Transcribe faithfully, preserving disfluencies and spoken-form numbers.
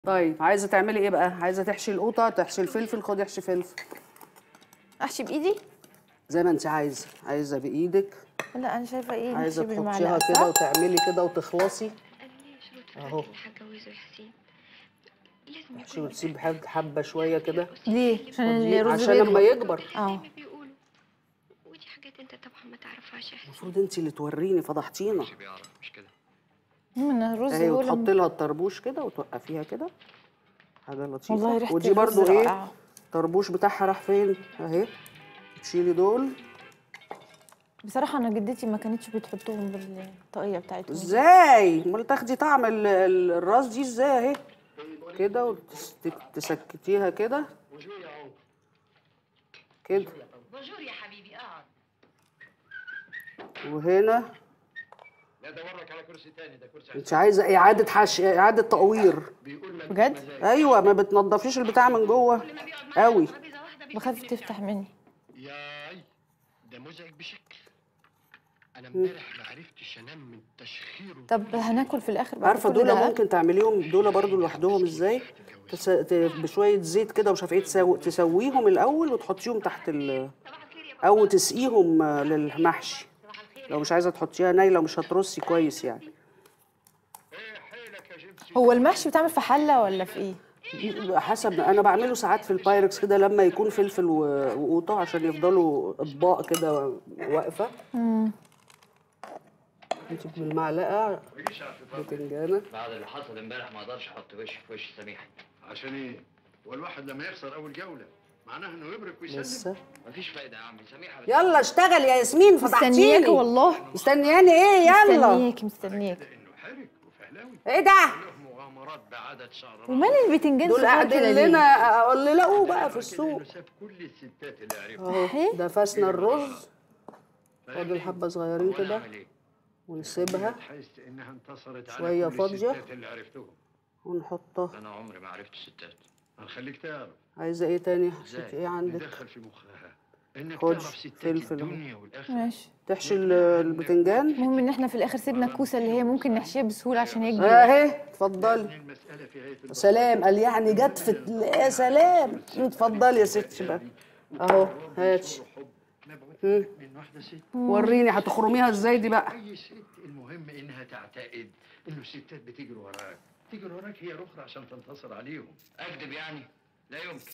طيب عايزه تعملي ايه بقى؟ عايزه تحشي القوطه، تحشي الفلفل؟ خدي احشي فلفل. احشي بايدي؟ زي ما انت عايزه. عايزه بايدك؟ لا انا شايفه ايه، عايزه نحشي تحطيها بالمعلقه كده صح؟ وتعملي كده وتخلصي اهو. تحشي وتسيب حبه شويه كده. ليه؟ عشان الرز عشان لما يكبر. اه ودي حاجات انت طبعا ما تعرفهاش. المفروض انت اللي توريني، فضحتينا. مش كده؟ من الرز اهي، هو وتحطي لها الطربوش كده وتوقفيها كده. حاجه لطيفه. والله ريحه ودي برضو الرز ايه؟ رائعه. الطربوش بتاعها راح فين؟ اهي. تشيلي دول. بصراحه انا جدتي ما كانتش بتحطهم بالطاقيه بتاعتهم. ازاي؟ امال تاخدي طعم ال- ال- الراس دي ازاي؟ اهي كده وتسكتيها كده كده. بونجور يا حبيبي اقعد. وهنا لا دورك على كرسي تاني، ده كرسي انت عايزه اعاده حشي، اعاده تقوير. بجد؟ ايوه، ما بتنضفيش البتاع من جوه قوي. بخاف تفتح مني. ياي ده مزعج بشكل. انا امبارح ما عرفتش انام من تشخيره. طب هناكل في الاخر بعد عارفه كل دول ده؟ ممكن تعمليهم دول برضو لوحدهم ازاي؟ تس... ت... بشويه زيت كده ومش عارفه ايه، تسو... تسويهم الاول وتحطيهم تحت ال... او تسقيهم للمحشي. لو مش عايزه تحطيها نايله ومش هترصي كويس يعني. هو المحشي بتعمل في حله ولا في ايه؟ حسب، انا بعمله ساعات في البايركس كده لما يكون فلفل و- وقوطه عشان يفضلوا اطباق كده واقفه. امم انت بالمعلقه بتنجانه. بعد اللي حصل امبارح ما اقدرش احط وشي في وش سميحه. عشان ايه؟ والواحد لما يخسر اول جوله معناها انه يبرك ويسلم. لسه. مفيش فايده يا عمي، سميحه يلا اشتغل يا ياسمين، مستنياكي فضحتيني. والله. مستنياني ايه؟ يلا. مستنياكي مستنياكي. انه حرك وفهلاوي. ايه ده؟ له مغامرات بعدد شعر. ومال البتنجان دول صغير قاعدين كده لنا ليه؟ اقول لقوه بقى في السوق. ساب كل الستات اللي عرفها. اهو دفسنا الرز. فاهمني؟ فاضل حبه صغيرين كده اعمل ايه؟ ونسيبها تحس انها انتصرت على شوية كل فاضية. الستات اللي عرفتهم. ونحطها. انا عمري ما عرفت الستات. هنخليك تعرف. عايزه ايه تاني؟ حسيت ايه عندك؟ ندخل في مخها انك خد تعرف ستات فلفل. الدنيا والاخره. ماشي. تحشي ال- البتنجان. المهم ان احنا في الاخر سيبنا الكوسه اللي هي ممكن نحشيها بسهوله عشان هي كبيره. اهي اتفضلي. المساله في غايه البساطة. سلام، قال يعني جت في ال- يا سلام. اتفضلي يا ستي بقى. اهو هاتي. من واحده ست. وريني هتخرميها ازاي دي بقى. اي ست المهم انها تعتقد انه الستات بتجري وراك. تجري وراك هي الاخرى عشان تنتصر عليهم. اكذب يعني؟ لا يمكن.